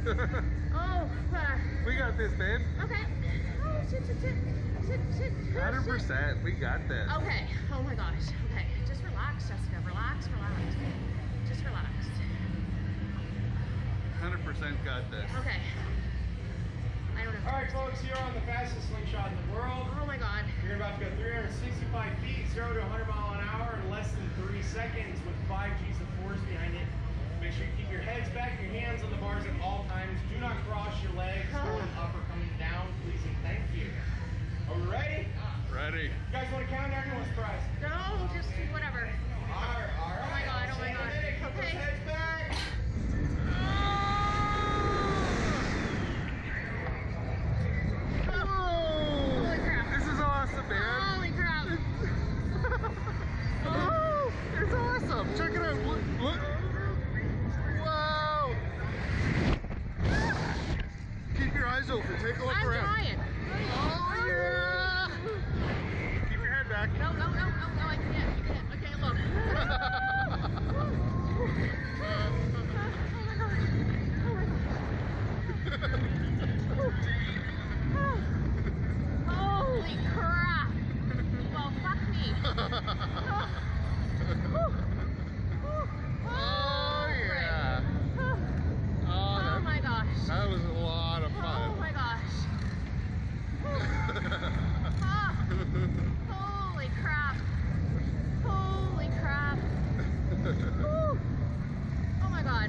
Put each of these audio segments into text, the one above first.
Oh, We got this, babe. okay. Oh, shit. 100%. We got this. Okay. Oh my gosh. Okay. Just relax, Jessica. Relax. Just relax. 100% got this. Okay. I don't know. All right, folks, you're on the fastest slingshot in the world. Oh my God. You're about to go 365 feet, 0 to 100 mile an hour in less than 3 seconds with 5 G's of force behind it. Make sure you keep your heads back, your hands on the bars at all times. Do not cross your legs, going up or coming down, please and thank you. Are we ready? Ready. You guys want to count down? You want to surprise? No, just whatever. All right. Oh my God. Keep those Okay. heads back. Holy crap. This is awesome, man. Holy crap. Oh, it's awesome. Check it out. Look. Whoa. Keep your eyes open. Take a look I'm around. trying. Oh, yeah. Keep your head back. No, I can't. Okay, look. Holy crap! Well, fuck me. Oh, yeah. Oh my gosh. That was a lot of Oh fun. my gosh. Holy crap. Holy crap. Oh my God.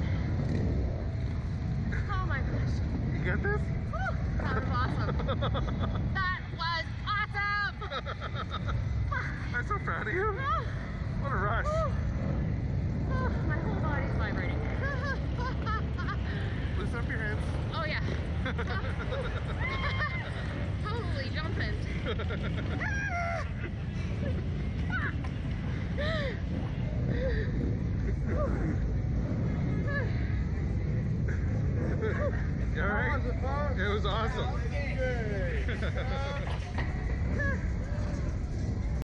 Oh my gosh. You got this? That was awesome. That was awesome. I'm so proud of you. What a rush. My whole body's vibrating. Loosen up your hands. Oh yeah. Holy jumping. You all right? It was awesome.